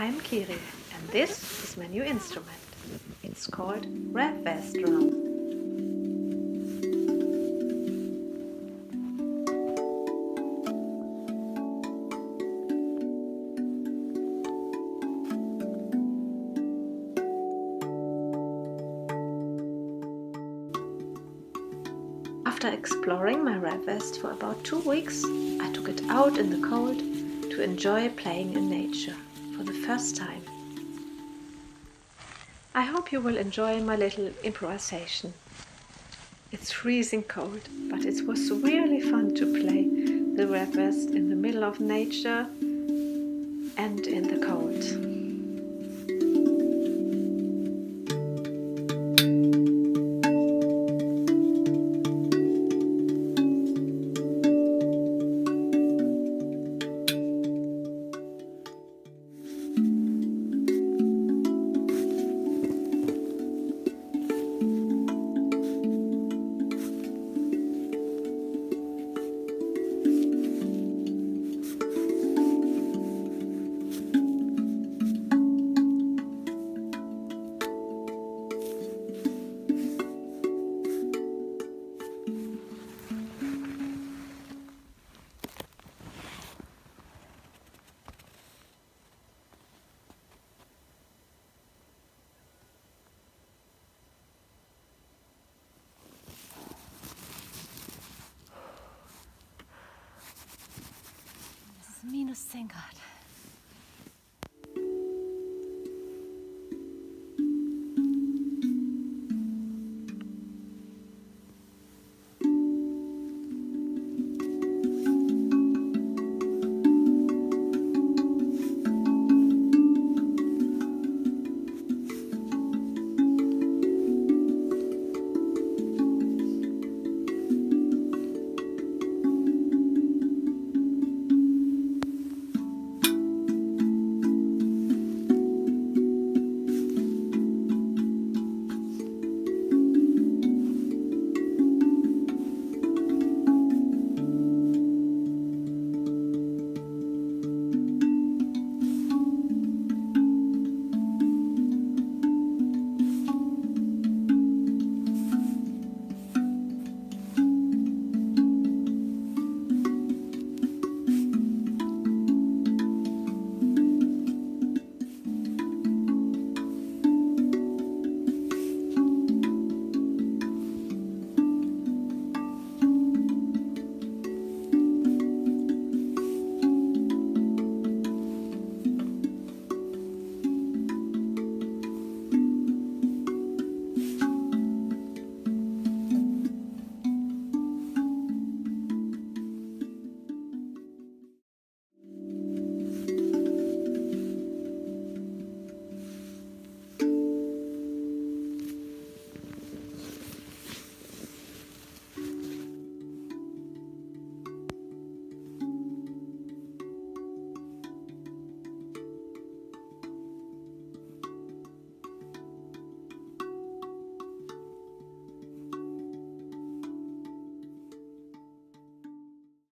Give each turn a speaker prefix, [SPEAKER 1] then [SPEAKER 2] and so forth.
[SPEAKER 1] I'm Kiri and this is my new instrument. It's called RAV Vast drum. After exploring my ravvast for about 2 weeks, I took it out in the cold to enjoy playing in nature for the first time. I hope you will enjoy my little improvisation. It's freezing cold, but it was really fun to play the ravvast in the middle of nature and in the cold.
[SPEAKER 2] Minus 10 Grad.